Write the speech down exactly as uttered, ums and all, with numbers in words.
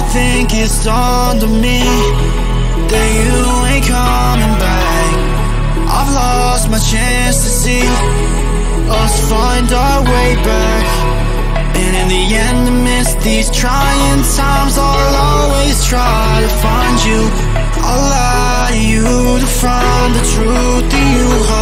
think it's dawned on me that you ain't coming back. I've lost my chance to see us find our way back. And in the end, amidst these trying times, I'll always try to find you. I'll lie to you to find the truth that you hold.